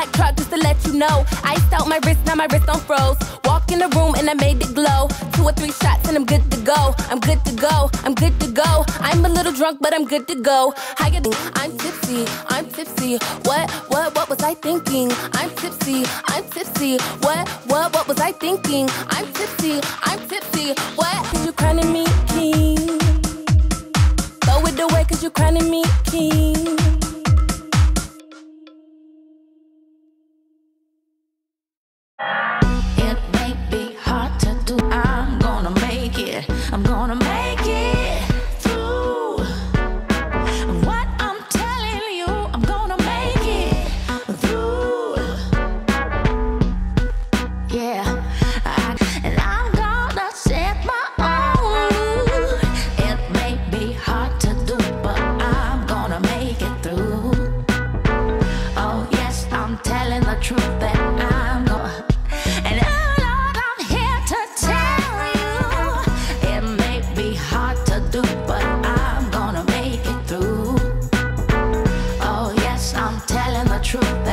black truck just to let you know. Iced out my wrist, now my wrist on froze. Walk in the room and I made it glow. 2 or 3 shots and I'm good to go. I'm good to go, I'm good to go. I'm a little drunk but I'm good to go. How you doing? I'm tipsy, I'm tipsy. What was I thinking? I'm tipsy, I'm tipsy. What was I thinking? I'm tipsy, I'm tipsy. What? Cause you crowning me king. Throw it away cause you crowning me king. It may be hard to do. I'm gonna make it. I'm gonna make it through. What I'm telling you, I'm gonna make it through. Yeah, and I'm gonna set my own. It may be hard to do, but I'm gonna make it through. Oh yes, I'm telling the truth that I'm gonna. And oh Lord, I'm here to tell you, it may be hard to do, but I'm gonna make it through. Oh yes, I'm telling the truth.